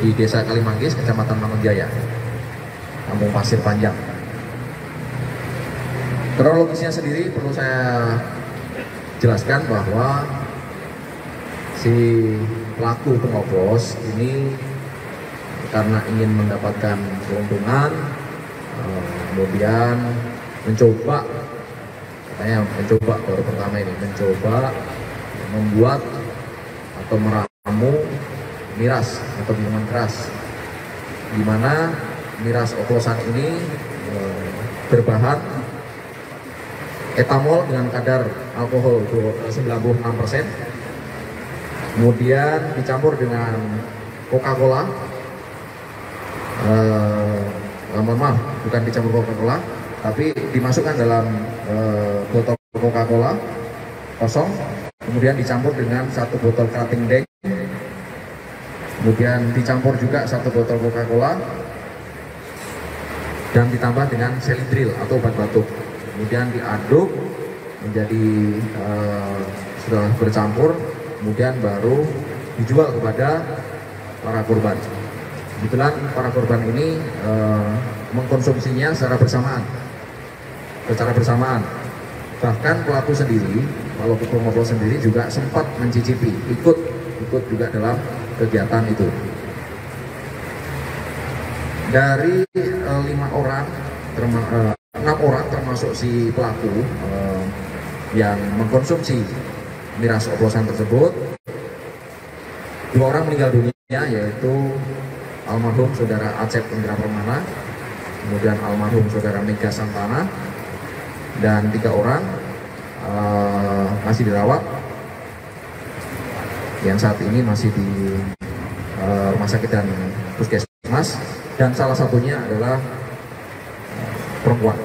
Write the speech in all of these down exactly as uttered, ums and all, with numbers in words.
di Desa Kalimanggis, Kecamatan Mangunjaya, Kampung Pasir Panjang. Kronologisnya sendiri perlu saya jelaskan bahwa si pelaku pengoplos ini karena ingin mendapatkan keuntungan, kemudian mencoba, katanya mencoba baru pertama ini, mencoba membuat atau meramu miras atau minuman keras, di mana miras oplosan ini e, berbahan etanol dengan kadar alkohol sembilan puluh enam persen, kemudian dicampur dengan Coca-Cola, eh, mohon maaf, bukan dicampur Coca-Cola, tapi dimasukkan dalam eh, botol Coca-Cola kosong, kemudian dicampur dengan satu botol Krating Daeng, kemudian dicampur juga satu botol Coca-Cola, dan ditambah dengan selindril atau obat batuk. Kemudian diaduk menjadi uh, sudah bercampur, kemudian baru dijual kepada para korban. Kebetulan para korban ini uh, mengkonsumsinya secara bersamaan, secara bersamaan. Bahkan pelaku sendiri, kalau pengoplos sendiri juga sempat mencicipi, ikut ikut juga dalam kegiatan itu. Dari uh, lima orang, terma- uh, enam orang termasuk si pelaku uh, yang mengkonsumsi miras oplosan tersebut, dua orang meninggal dunia, yaitu almarhum saudara Acep Indra Permana, kemudian almarhum saudara Mega Santana, dan tiga orang uh, masih dirawat, yang saat ini masih di uh, rumah sakit dan puskesmas, dan salah satunya adalah uh, perempuan.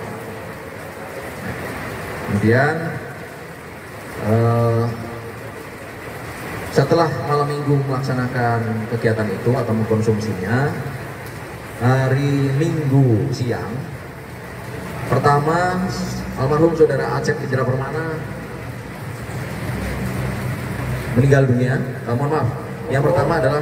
Kemudian uh, setelah malam minggu melaksanakan kegiatan itu atau mengkonsumsinya, hari Minggu siang pertama almarhum saudara Acep Indra Permana meninggal dunia. Uh, mohon maaf, yang pertama adalah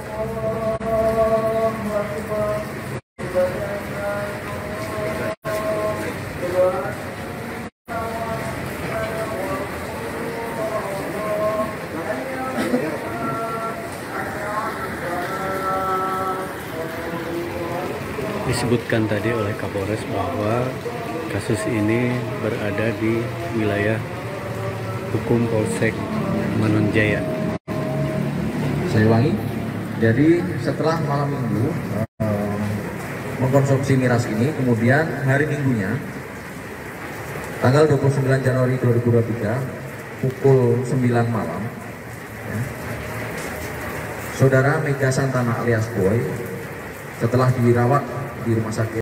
disebutkan tadi oleh Kapolres bahwa kasus ini berada di wilayah hukum Polsek Mangunjaya. Saya ulangi, jadi setelah malam minggu eh, mengkonsumsi miras ini, kemudian hari minggunya tanggal dua puluh sembilan Januari dua ribu dua puluh tiga pukul sembilan malam, ya, saudara Mega Santana alias Boy setelah dirawat di rumah sakit